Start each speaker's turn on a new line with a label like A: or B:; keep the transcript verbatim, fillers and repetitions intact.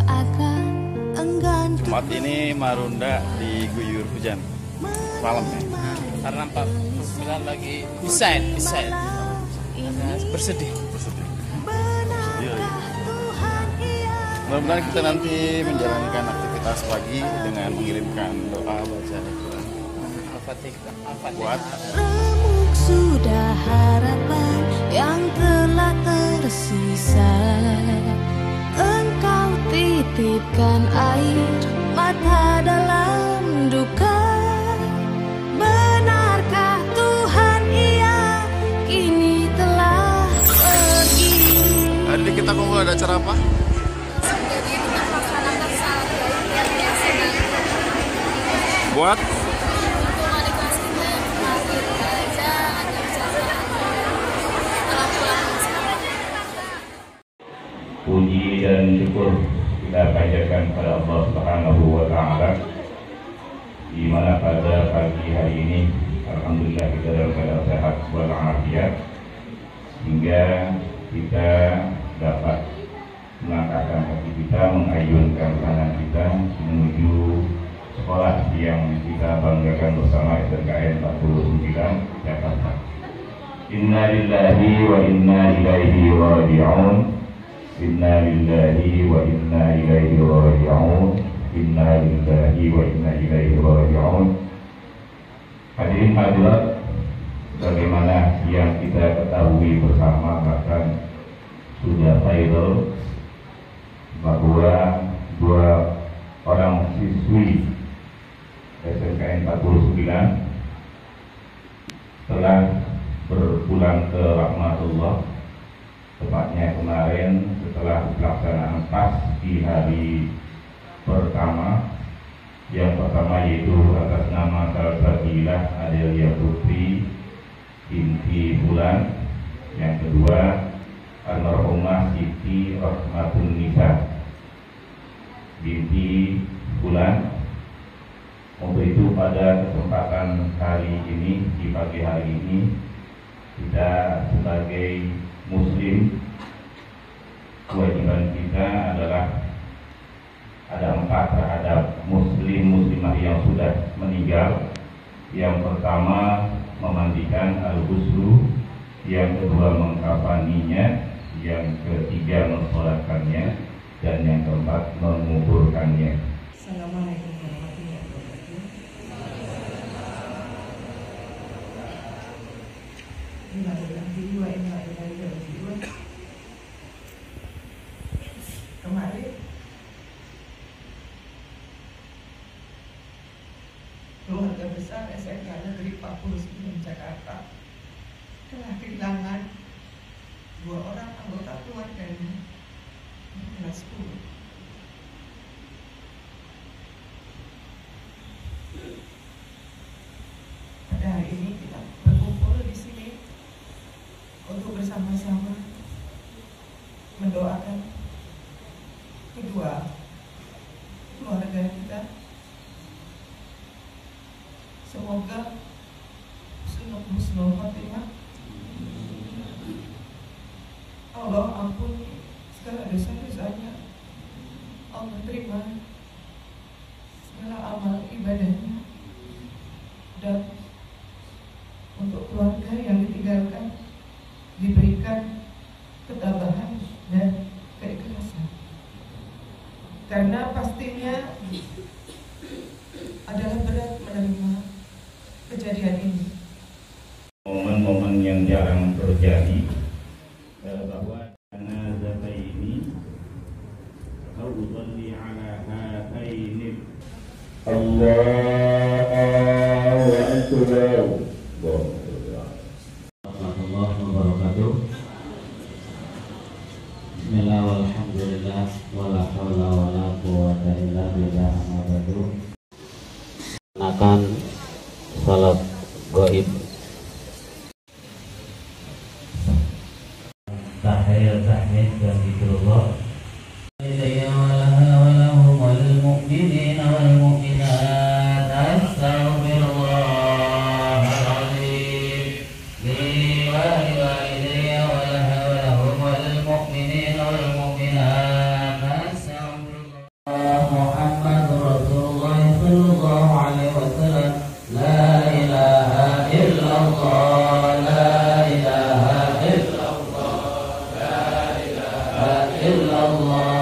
A: seakan enggan.
B: Jumat ini Marunda diguyur hujan malam ya.
C: Karena Pak Presiden lagi desain, desain bersedih.
B: Bersedih. Bersedih lagi. Mudah-mudahan kita nanti menjalankan aktivitas pagi dengan mengirimkan doa baca Al-Quran.
C: Al-Fatihah.
B: Buat
A: Remuk sudah harapan yang telah tersisa. Engkau titipkan air mata dalam duka. Benarkah Tuhan Ia kini telah pergi?
B: hari ini kita kumpul ada acara apa? Buat
D: puji dan syukur kita panjatkan kepada Allah Subhanahu wa Ta'ala, di mana pada pagi hari ini alhamdulillah kita dalam keadaan sehat walafiat, hingga kita dapat melangkahkan kaki kita, mengayunkan tangan kita menuju sekolah yang kita banggakan bersama S N K N empat puluh sembilan Jakarta. Inna lillahi wa inna ilaihi raji'un. Inna lillahi wa inna ilaihi raji'un. Inna lillahi wa inna ilaihi raji'un. Hadirin hadirat, bagaimana yang kita ketahui bersama, bahkan sudah viral, bahwa dua orang siswi S N K N empat puluh sembilan telah berpulang ke rahmatullah, tepatnya kemarin setelah pelaksanaan P A S di hari pertama. Yang pertama yaitu atas nama Salsabila Adelia Putri binti Bulan, yang kedua almarhumah Siti Rahmatun Nisa binti Bulan. Untuk itu pada kesempatan hari ini, di pagi hari ini, kita sebagai muslim, kewajiban kita adalah ada empat terhadap muslim muslimah yang sudah meninggal. Yang pertama memandikan al-ghuslu, yang kedua mengkafaninya, yang ketiga mensolatkannya, dan yang keempat menguburkannya.
E: Assalamualaikum warahmatullahi wabarakatuh. Kemarin keluarga besar S M K Negeri empat puluh sembilan Jakarta telah kehilangan dua orang anggota keluarganya kelas sepuluh. Pada hari ini kita berkumpul di sini untuk bersama-sama mendoakan kedua keluarga kita. Semoga husnul khotimah, Allah ampuni segala dosa-dosanya, Allah terima segala amal ibadahnya, dan untuk keluarga yang ditinggalkan diberikan ketabahan dan keikhlasan, karena pastinya adalah berat menerima kejadian ini.
D: Momen-momen yang jarang terjadi, bahwa jenazah ini usalli ala hataini Allahu akbar.
F: Warahmatullahi wabarakatuh. Bismillah walhamdulillah wala haula wala quwwata illa billah. Akan salat gaib, tahiyat tahmid dan zikrullah. Ilayya walaha walahum wal mu'minina wal mu'minat astaghfirullahal azim li wa liwalidayya walaha walahum wal mu'minina wal mu'minat astaghfirullah. illallah